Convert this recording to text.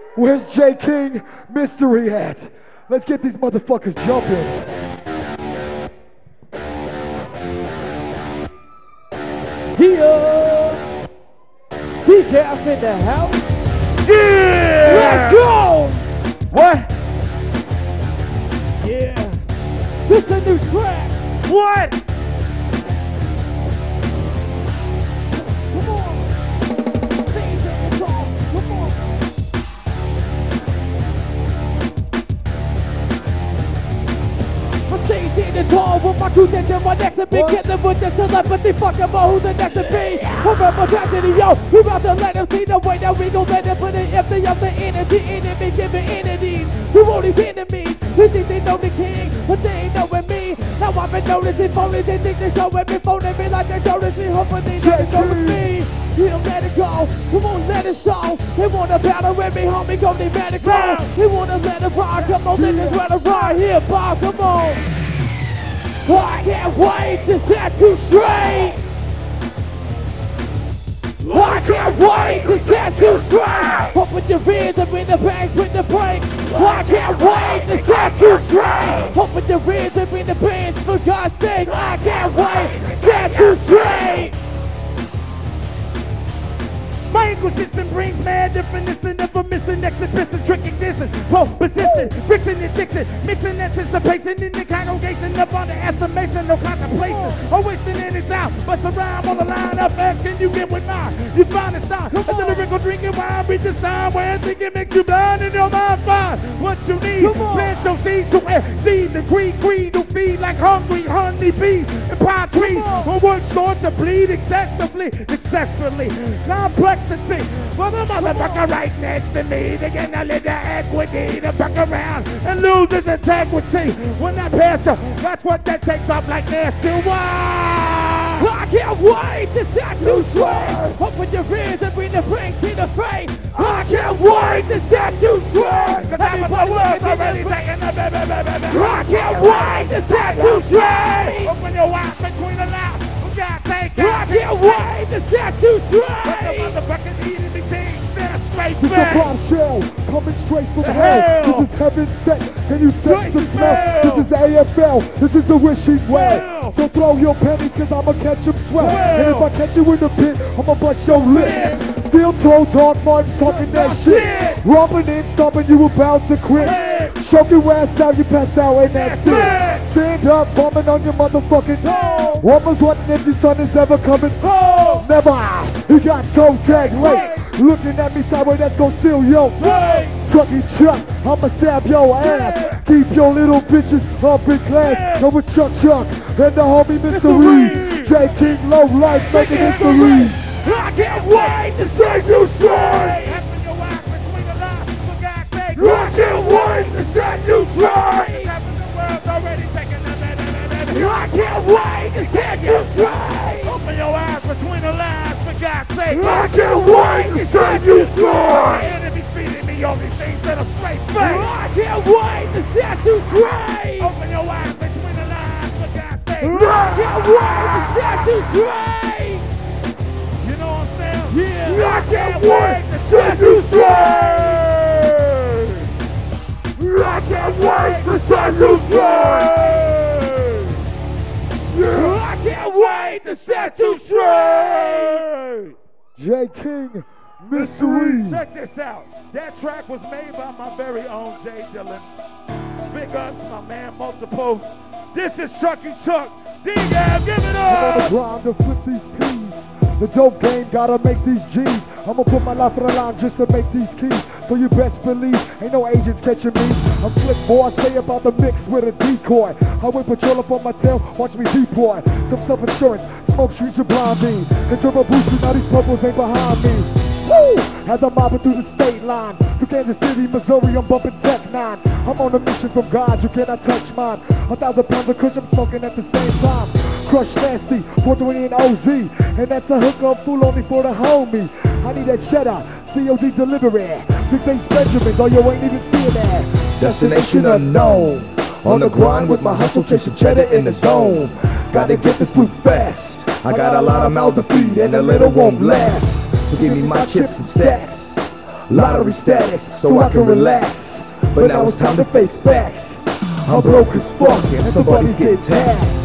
Where's J King Mystery at? Let's get these motherfuckers jumping. Yeah! Decaf in the house. Yeah! Let's go! What? Yeah. This a new track. What? Come on. Stage at the top. Come on. I stay in the tall with my crew that to my next to be killing with the telepathy fucking about who the next to be. Remember tragedy, yo, we about to let them see the way that we gon' let them put it empty of the energy, enemy giving entities to all these enemies. They think they know the king, but they ain't knowing me. Now I've been noticing phonies, they think they're showing me, phoning me like they're noticing, hoping they know it's over me. He'll let it go, come on, let it show. They wanna battle with me, homie, go need medical. They wanna let it ride, come on, let it run ride. Here, Bob, come on. I can't wait to set you straight. I can't wait to set you straight. Up with your ears and with the bangs with the break. I can't wait to set you straight. Up with your ears and with the bands, for God's sake. I can't wait to set you straight. My inquisition brings mad definition, never missing exhibition, trick ignition, proposition, friction addiction, mixing anticipation in the congregation of underestimation, no contemplation, or wasting any time, but surround on the line up, asking you get with mine, you find a sign, a lyrical drinking wine, reach the sign, where I think it makes you blind in your mind, find what you need, plant your seeds to exceed the greed to feed like hungry honeybee, and pie trees, when words start to bleed excessively, successfully, complexity, well the motherfucker right next to me, they gonna let the equity to fuck around and lose his integrity, when I pass her, that's what that takes off like nasty wine. I can't wait to set you straight. Open your ears and bring the brain to the face. I can't wait to set you straight. Cause I'm the world's already taking the baby. I can't wait to set you straight. Open your eyes between the lines. God take I can't wait to set you straight. the motherfucking eating the things that's straight This is a back. bombshell coming straight from Hell. hell. This is heaven sent. Can you sense Straight the to smell? smell. This is AFL. This is the wishing well. Well. So throw your pennies, cause I'ma catch 'em sweat. Well. And if I catch you in the pit, I'ma bust your lip. Steel toe, Dark Martin talking that shit. Robbing in, stomping, you about to quit. Hey. Choke your ass out, you pass out, and that's That's it. Stand up, bombing on your motherfucking No. Woman's wondering if your son is ever coming Oh. Never. He got toe tag late. Looking at me sideways, that's gonna seal your Hey. Chucky Chuck, I'ma stab your ass. Keep your little bitches up in class. Yeah. Go with Chuck and the homie Mr. Mr. Reed. Reed. J King Low Life making history. I can't wait to set you straight. Open your eyes between the lines. For God's sake. I can't wait to set you straight. The world's already taking the baby. I can't wait to set you straight. Open your eyes between the lines. For God's sake. I can't wait to set you The straight. enemy's feeding me all these things that are straight face. I can't wait to set you straight. Open your eyes between the lines. For God's sake. I can't wait to set you straight. You know what I'm saying? Yeah. I can't wait to set you straight. I can't wait to set you straight. I can't wait to set you straight. J King Mystery. Check this out. That track was made by my very own Jay Dillon. Big ups, my man Multiple. This is Chucky Chuck. D-Gab, give it I'm on the up! grind to flip these P's. The dope game gotta make these G's. I'ma put my life on the line just to make these keys. So you best believe ain't no agents catching me. I'm slick boy, I say about the mix with a decoy. Highway patrol up on my tail, watch me deploy. Some self-insurance, smoke streets your blind me. And turbo boosters, now these purples ain't behind me. Woo! As I'm mobbing through the state line. Through Kansas City, Missouri, I'm bumping Tech 9. I'm on a mission from God, you cannot touch mine. 1,000 pounds of kush I'm smoking at the same time. Crush nasty, 420 and OZ. And that's a hookup fool only for the homie. I need that cheddar, COD delivery. Big face Benjamins, oh you ain't even seeing that. Destination unknown. On the grind with my hustle, chasing cheddar in the zone. Gotta get this loot fast. I got a lot of mouths to feed and a little won't last. So give me my chips and stacks. lottery status, so I can relax. But now it's time to face facts. I'm broke as fuck and somebody's getting taxed.